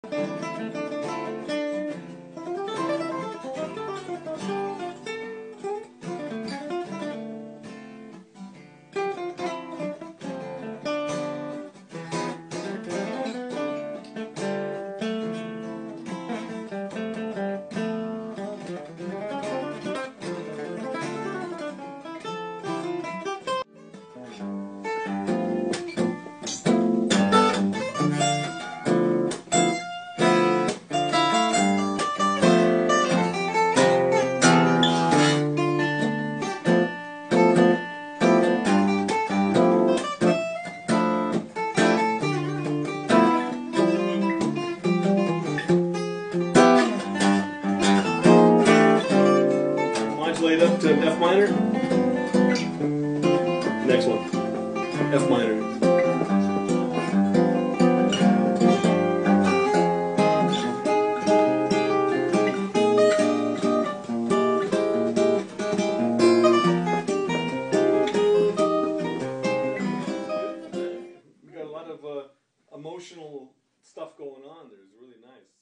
Modulate up to F minor. Next one, F minor. We got a lot of emotional stuff going on there. It's really nice.